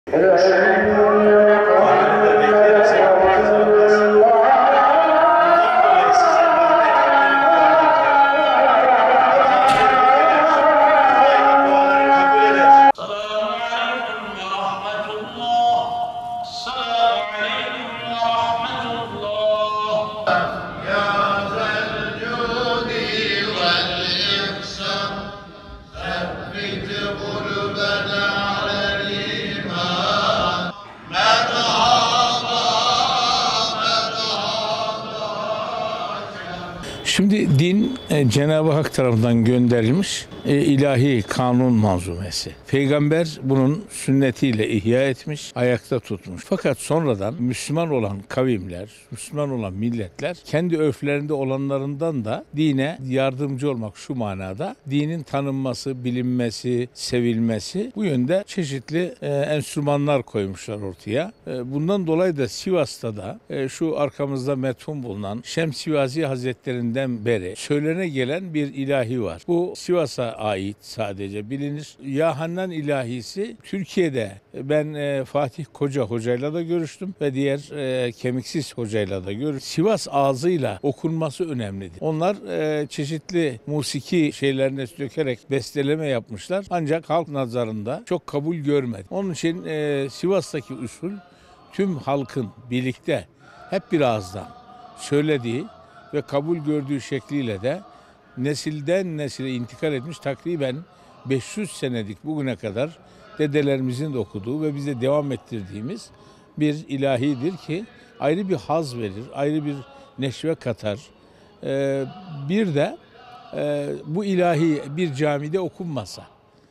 Şimdi din Cenab-ı Hak tarafından gönderilmiş ilahi kanun manzumesi. Peygamber bunun sünnetiyle ihya etmiş, ayakta tutmuş. Fakat sonradan Müslüman olan kavimler, Müslüman olan milletler kendi örflerinde olanlarından da dine yardımcı olmak şu manada dinin tanınması, bilinmesi, sevilmesi bu yönde çeşitli enstrümanlar koymuşlar ortaya. Bundan dolayı da Sivas'ta da şu arkamızda metfun bulunan Şemsivazi Hazretlerinden beri söylene gelen bir ilahi var. Bu Sivas'a ait sadece bilinir. Ya Hannan ilahisi Türkiye'de ben Fatih Koca hocayla da görüştüm ve diğer Kemiksiz hocayla da görüştüm. Sivas ağzıyla okunması önemlidir. Onlar çeşitli musiki şeylerine dökerek besteleme yapmışlar. Ancak halk nazarında çok kabul görmedi. Onun için Sivas'taki usul tüm halkın birlikte hep bir ağızdan söylediği ve kabul gördüğü şekliyle de nesilden nesile intikal etmiş takriben 500 senedik bugüne kadar dedelerimizin de okuduğu ve bize devam ettirdiğimiz bir ilahidir ki ayrı bir haz verir, ayrı bir neşve katar. Bir de bu ilahi bir camide okunmasa,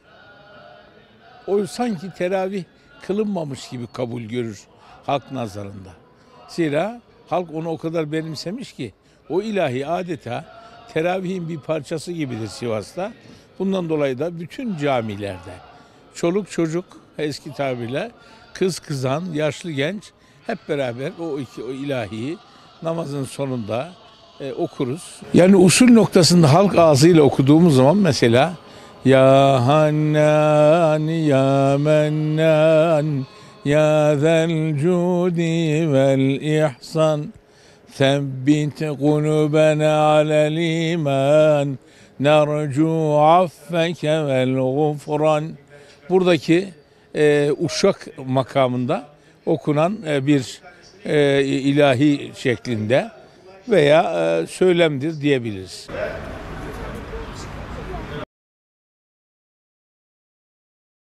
o sanki teravih kılınmamış gibi kabul görür halk nazarında. Zira halk onu o kadar benimsemiş ki o ilahi adeta teravihin bir parçası gibidir Sivas'ta. Bundan dolayı da bütün camilerde çoluk çocuk eski tabirle kız kızan, yaşlı genç hep beraber o ilahiyi namazın sonunda okuruz. Yani usul noktasında halk ağzıyla okuduğumuz zaman mesela Ya Hannan, Ya Mennan, Ya Zel Cudi vel İhsan ثبت قلوبنا على الإيمان نرجو عفك والغفران. Buradaki uşak makamında okunan bir ilahi şeklinde veya söylemdir diyebiliriz.